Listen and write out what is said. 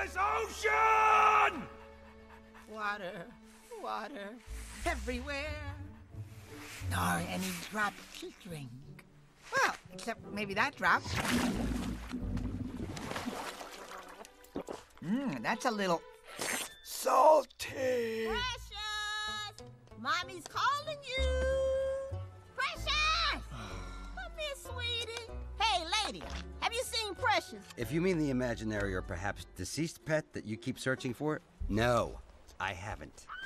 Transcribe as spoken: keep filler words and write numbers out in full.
this ocean! Water, water, everywhere. Nor any drop to drink. Well, except maybe that drop. Mmm, that's a little salty. Precious! Mommy's calling you. Precious! Come here, sweetie. Hey, lady, have you seen Precious? If you mean the imaginary or perhaps deceased pet that you keep searching for, no, I haven't.